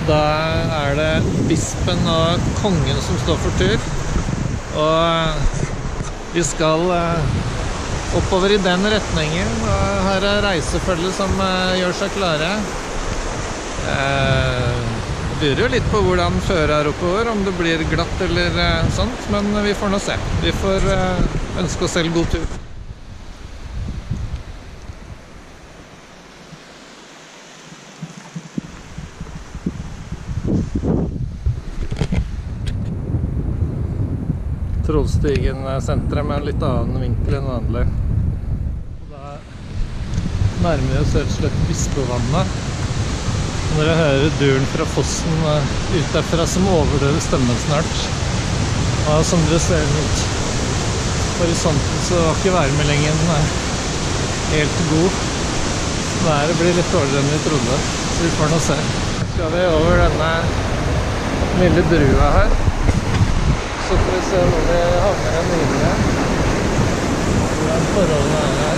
Da er det bispen og kongen som står for tur, og vi skal oppover i den retningen, og her er reisefølget som gjør seg klare. Det byr jo litt på hvordan føret er oppover, om det blir glatt eller sånt, men vi får nå se. Vi får ønske oss selv god tur. Trollstigen senteret med en litt annen vinkel enn vanlig. Da nærmer vi oss rett og slett Bispevannet. Når jeg hører duren fra fossen ut derfra som overdøver stemmen snart. Og som dere ser mot horisonten så var ikke værmeldingen helt god. Været blir litt dårligere enn vi trodde, så vi får nå se. Skal vi over denne lille brua her. Så får vi se hvor vi havner en videre. Hvordan forholdene er her.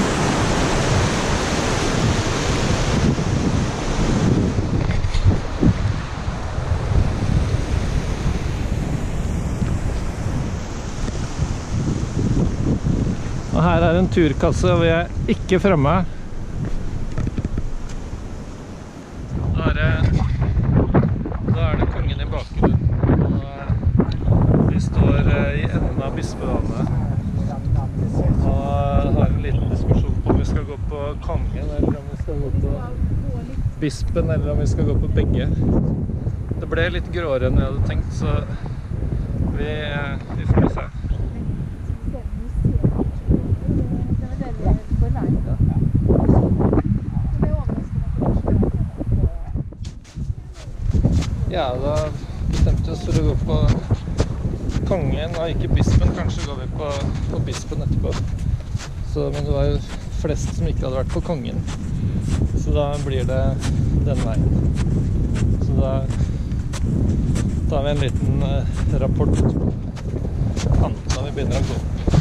Og her er en turkasse, og vi er ikke fremme. Da er det kongen i bakgrunnen. Vi står i enden av Bispevannet og har en liten diskusjon på om vi skal gå på kongen, eller om vi skal gå på bispen, eller om vi skal gå på begge. Det ble litt gråere enn jeg hadde tenkt, så vi får se. Ja, da bestemte vi oss for å gå på kongen og ikke bispen. Kanskje går vi på bispen etterpå. Men det var jo flest som ikke hadde vært på kongen. Så da blir det den veien. Så da tar vi en liten rapport på kanten når vi begynner å gå.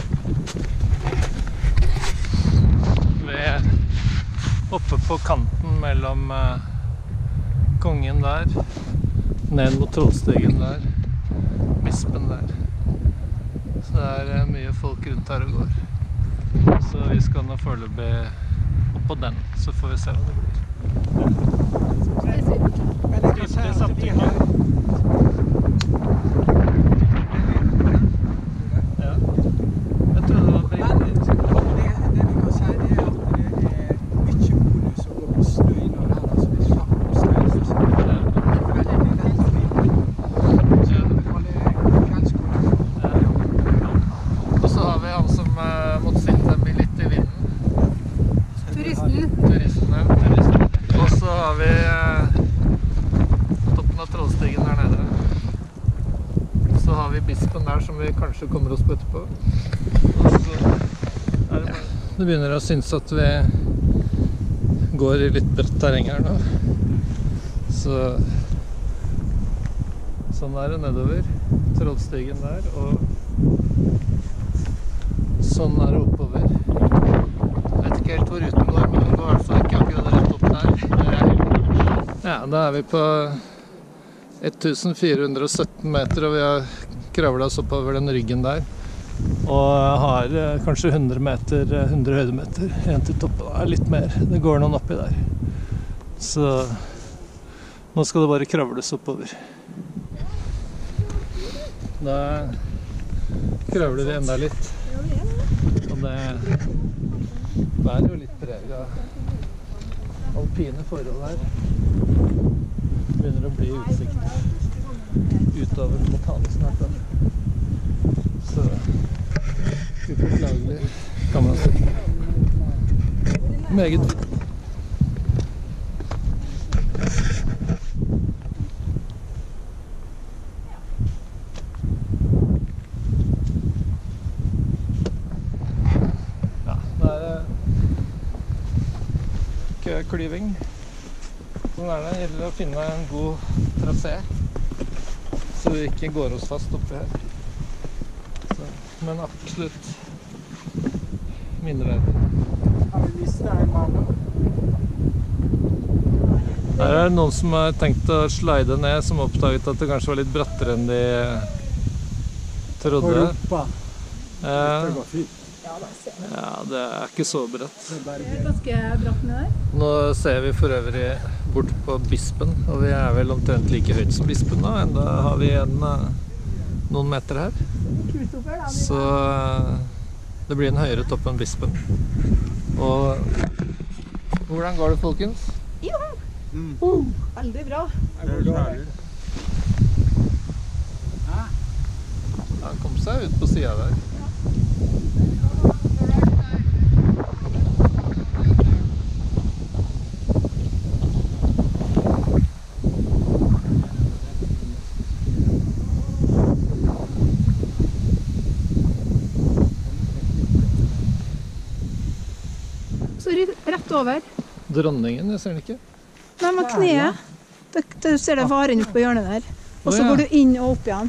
Vi er oppe på kanten mellom kongen der, ned mot Trollstigen der, bispen der. Så det er mye folk rundt her og går. Så vi skal nå foreløpig opp på den, så får vi se hva det blir. Skriftlig samtykke. Ja. Jeg tror det var britt. Det vi kan si er at det er mye bonus å gå på snø innom her, altså hvis fatt på snø, så er det veldig lett å finne. Og så har vi han som måtte sitte litt i vinden. Turisten. Og så har vi toppen av Trollstigen der nede. Så har vi bispen der som vi kanskje kommer oss på etterpå. Og så er det bare... Det begynner å synes at vi går i litt brøtt terreng her nå. Sånn er det nedover. Trollstigen der, og sånn er det oppover. Jeg vet ikke helt hvor ruten går, men den går i hvert fall ikke akkurat rett opp der. Ja, da er vi på 1417 meter, og vi har kravlet oss oppover den ryggen der. Og har kanskje 100 høydemeter igjen til toppen. Det er litt mer, det går noen oppi der. Så nå skal det bare kravles oppover. Da kravler vi enda litt. Og det er jo litt preg av alpine forhold her. Det begynner å bli utsikt utover mot havet snart da. Så uforklagelig kan man si. Meget fint. Klyving. Sånn er det. Det gjelder å finne en god trasé, så vi ikke går oss fast oppi her. Så, men absolutt minneverdig. Har vi visst det her, mann? Her er det noen som har tenkt å slide ned, som oppdaget at det kanskje var litt brattere enn de På trodde. rumpa. Det går fint. Ja, det er ikke så bratt. Det er bare Det er ganske bratt ned der. Nå ser vi for øvrig bort på Bispen, og vi er vel omtrent like høyt som Bispen nå. Enda har vi igjen noen meter her. Kult oppover, da. Så det blir en høyere topp enn Bispen. Og hvordan går det, folkens? Jo, veldig bra. Det går dårlig. Han kom seg ut på siden der. Så rett over. Dronningen, jeg ser den ikke. Nei, med kneet. Du ser det varen ut på hjørnet der. Og så Å, ja. går du inn og opp igjen.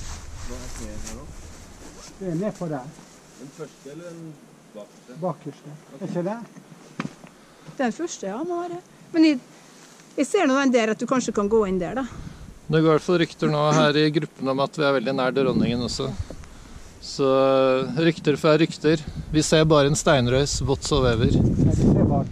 Det er ned på der. Den første eller den bakerste? Bakerste. Er ikke det? Det er den første, ja. Må være. Men jeg ser nå den der at du kanskje kan gå inn der, da. Det går i hvert fall rykter nå her i gruppen om at vi er veldig nær dronningen også. Så rykter fra rykter. Vi ser bare en steinrøys whatsoever. Nei, det ser bak.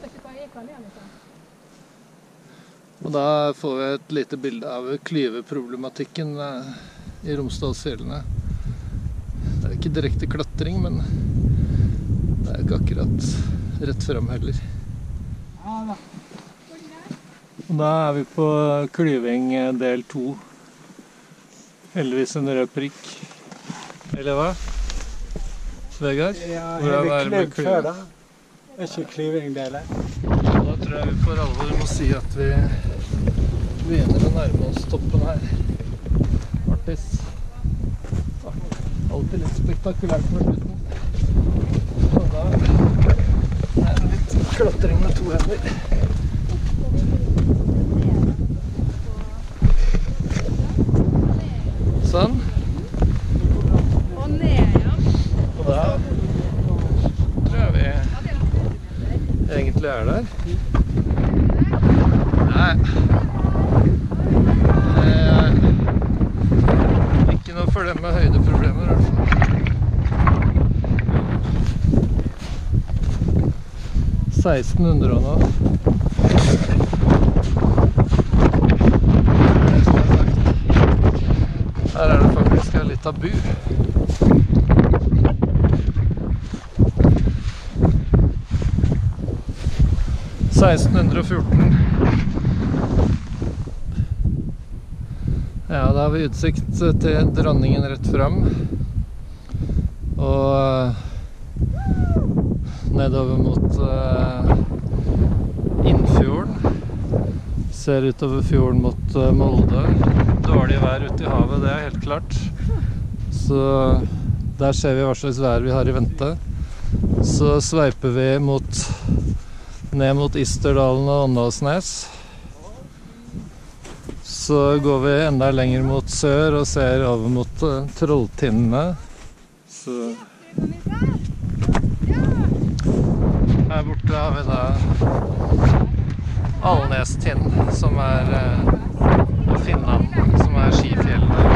Og da får vi et lite bilde av klyveproblematikken i Romsdalsfjellene. Det er ikke direkte klatring, men det er ikke akkurat rett frem heller. Ja da. Og da er vi på klyving del 2. Heldigvis en rød prikk. Eller hva? Vegard? Ja, Hvordan har er det vi med kløvd før da? Det er ikke klyving deler. Da tror jeg vi for alvor må si at vi begynner å nærme oss toppen her. Artis. Alltid litt spektakulært på slutten. Og da er det litt klatring med 2 hender. Sånn. Og ned, ja. Og da tror jeg vi egentlig er der. Nei. Ikke noe for dem med høydeproblemer, i hvert fall. 1600 og nå. Her er det faktisk litt tabu. Ja, da har vi utsikt til dronningen rett frem. Og nedover mot Innfjorden. Ser utover fjorden mot Molde. Dårlig vær ute i havet, det er helt klart. Så der ser vi hva slags vær vi har i vente. Så sveiper vi ned mot Isterdalen og Åndalsnes. Så går vi enda lenger mot sør og ser over mot Trolltinnene. Så her borte har vi da Alnestind, som er og Finland, som er skifjellene.